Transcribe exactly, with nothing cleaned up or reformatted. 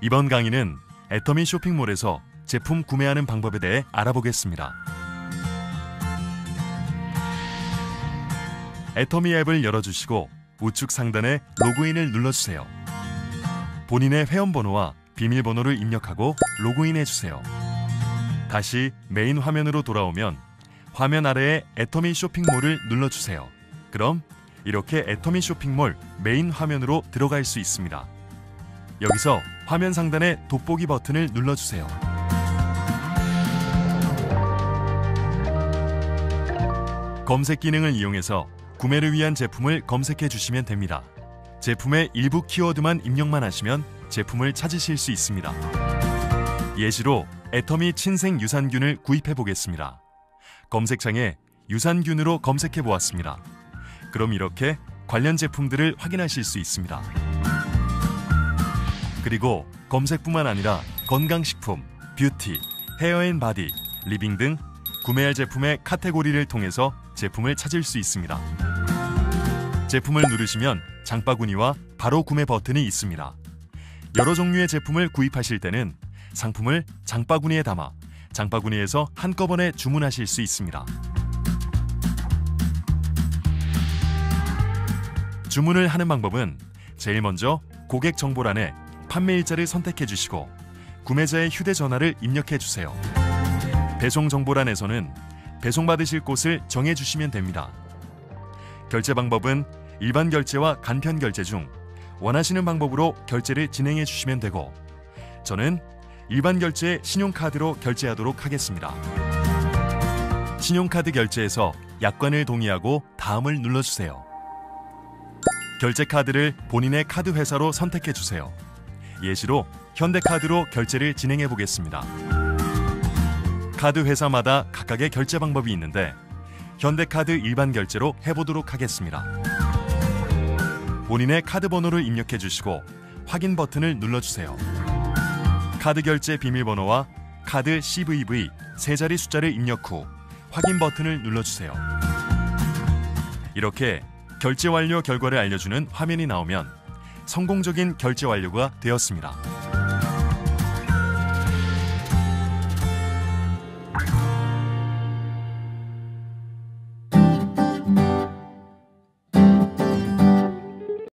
이번 강의는 애터미 쇼핑몰에서 제품 구매하는 방법에 대해 알아보겠습니다. 애터미 앱을 열어주시고 우측 상단에 로그인을 눌러주세요. 본인의 회원번호와 비밀번호를 입력하고 로그인해주세요. 다시 메인 화면으로 돌아오면 화면 아래에 애터미 쇼핑몰을 눌러주세요. 그럼 이렇게 애터미 쇼핑몰 메인 화면으로 들어갈 수 있습니다. 여기서 화면 상단의 돋보기 버튼을 눌러주세요. 검색 기능을 이용해서 구매를 위한 제품을 검색해 주시면 됩니다. 제품의 일부 키워드만 입력만 하시면 제품을 찾으실 수 있습니다. 예시로 애터미 친생 유산균을 구입해 보겠습니다. 검색창에 유산균으로 검색해 보았습니다. 그럼 이렇게 관련 제품들을 확인하실 수 있습니다. 그리고 검색뿐만 아니라 건강식품, 뷰티, 헤어앤바디, 리빙 등 구매할 제품의 카테고리를 통해서 제품을 찾을 수 있습니다. 제품을 누르시면 장바구니와 바로 구매 버튼이 있습니다. 여러 종류의 제품을 구입하실 때는 상품을 장바구니에 담아 장바구니에서 한꺼번에 주문하실 수 있습니다. 주문을 하는 방법은 제일 먼저 고객 정보란에 판매일자를 선택해 주시고 구매자의 휴대전화를 입력해 주세요. 배송 정보란에서는 배송받으실 곳을 정해 주시면 됩니다. 결제 방법은 일반 결제와 간편 결제 중 원하시는 방법으로 결제를 진행해 주시면 되고 저는 일반 결제 신용카드로 결제하도록 하겠습니다. 신용카드 결제에서 약관을 동의하고 다음을 눌러주세요. 결제 카드를 본인의 카드 회사로 선택해 주세요. 예시로 현대카드로 결제를 진행해 보겠습니다. 카드 회사마다 각각의 결제 방법이 있는데 현대카드 일반 결제로 해보도록 하겠습니다. 본인의 카드 번호를 입력해 주시고 확인 버튼을 눌러주세요. 카드 결제 비밀번호와 카드 씨브이브이 세 자리 숫자를 입력 후 확인 버튼을 눌러주세요. 이렇게 결제 완료 결과를 알려주는 화면이 나오면 성공적인 결제 완료가 되었습니다.